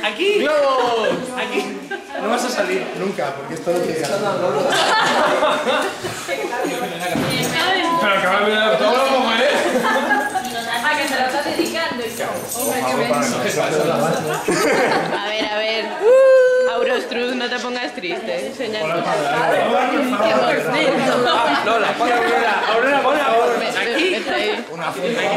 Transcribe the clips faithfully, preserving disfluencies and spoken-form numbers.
aquí. ¡Globos! Aquí. No vas a salir. Nunca, porque esto no tiene ganas. Pero que va a mirar todo como es. Ah, que se lo estás dedicando y todo. Hombre, qué A ver, a ver. Aurostruz, no te pongas triste. Enseña. No, la pon Aurora. Aurora, pon Aurora. Aquí. Una foto. El del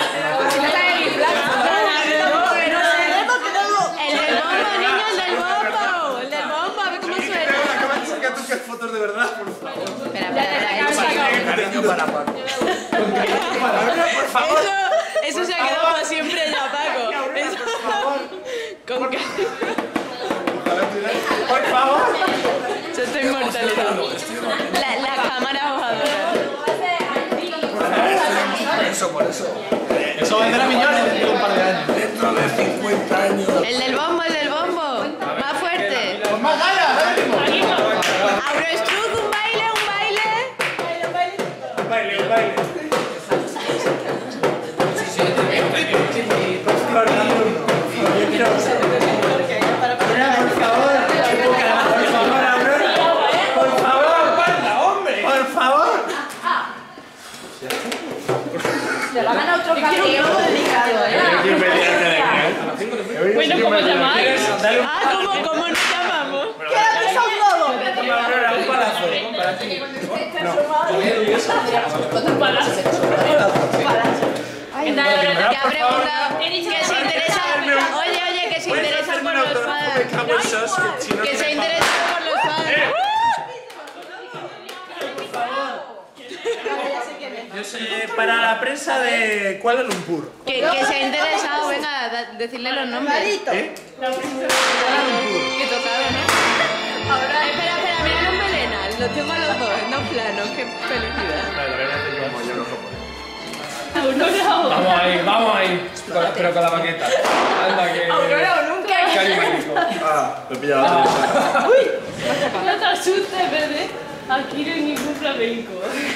bombo, niño, el del bombo. El del bombo, a ver cómo suena. Saca tú que es fotos de verdad, por favor. Espera, espera, espera. Cariño para Paco. Por favor. Eso, eso se ha quedado para siempre ya, Paco. Eso. Con ca- Por favor. Se está inmortalizando. La, la cámara bojadora. Por eso, por eso. Eso vendrá millones dentro de un par de años. Dentro de cincuenta años. El del bombo, el del bombo. Más fuerte. ¡Con más ganas! Aurostruz, un baile, un baile. Un baile, un baile. Se lo hagan a otro campeón dedicado, ¿eh? Bueno, ¿cómo llamáis? Dale un Ah, ¿cómo, cómo nos llamamos? ¡Quédate son todos! Aurora, un palazo. Un palazo. Que ha preguntado que se interesa. Oye, oye, que se interesa por los fans. Que se interesa por los fans. Yo sé, para la prensa de Kuala Lumpur. Que, que se ha interesado, venga, da- decirle los nombres. ¿Eh? Que tocaba, ¿no? Ahora, espera, espera, mira los melenas. Los tengo a los dos, en dos planos, qué felicidad. Vamos ahí, vamos ahí. Con- pero con la maqueta. Anda que... Aurora o nunca. Qué animalico. Ah, me he pillado la No te asustes, bebé. Aquí no hay ningún flamenco.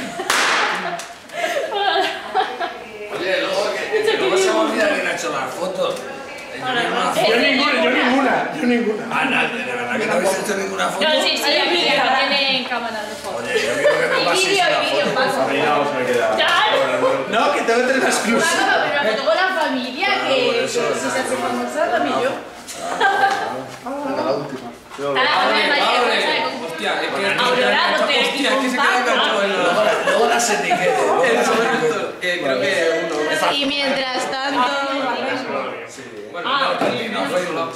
Oye, luego que luego se me olvida quién ha hecho las fotos. Yo ninguna, Yo ninguna, yo ninguna. Ah, no, de verdad que no habéis hecho ninguna foto. No, sí, sí, aquí tienen cámara de foto. Oye, yo quiero que me paséis vídeo, una y vídeo, foto, por Paco. favor. No, que tengo que tener la exclusiva. Claro, pero la foto con la familia, que que si se hace famosa también yo. Venga, la última. Hostia, es que... Aurora, no te Hostia, es que se queda enganchado en Luego, la- luego las etiquetas. luego las etiquetas. que creo que uno... Y mientras tanto. Bueno, no, no, Facebook.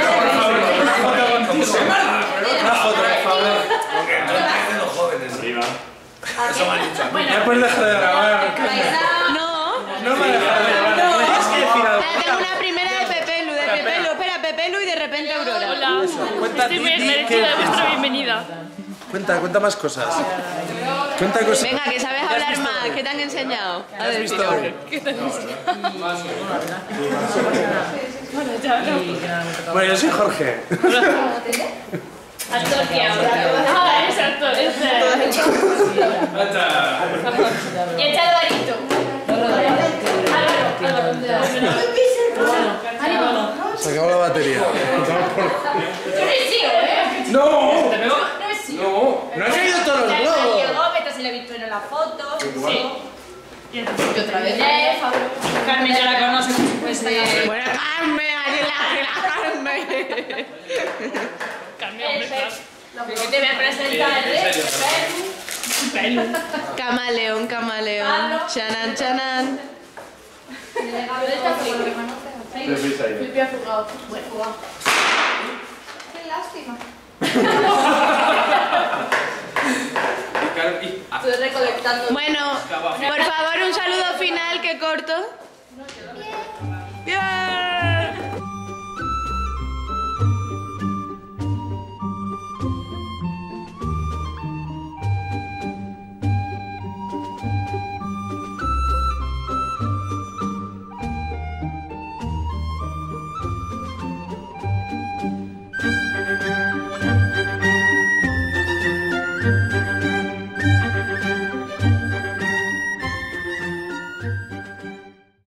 Una foto, por favor. Porque no entienden los jóvenes. Arriba. Eso me han dicho. ¿Ya puedes dejar de grabar? No. No me dejas de grabar. Tienes que decir algo. Ahora tengo una primera de Pepelu, de Pepelu, espera, Pepelu y de repente Aurora. Hola. Cuenta, Estoy di- muy di- merecida ¿qué? vuestra bienvenida. Cuenta, cuenta más cosas. Cuenta cosas. Venga, que sabes hablar más, ¿qué te han enseñado? A ver, visto? ¿Qué te gusta? Bueno, ya no. Bueno, yo soy Jorge. Actor que habla. Ah, es actor, es de... Y este Alvarito. Álvaro, Álvaro. Se acabó la batería. Yo no he sido, ¿eh? ¡No! No he sido. ¡No! ¡No he caído todos los Daniel globos! Gómez, se le ha visto en la foto. Sí. Y otra vez. Carmen ya la conoce, pues de... Bueno, Carmen, aquí la, la Carmen. Carmen, hombre, claro. Que te voy a presentar, ¿eh? Camaleón, camaleón. Chanan, chanan. Pipi ha jugado. Buen jugado. Qué lástima. Estoy recolectando. Bueno, por favor, un saludo final que corto.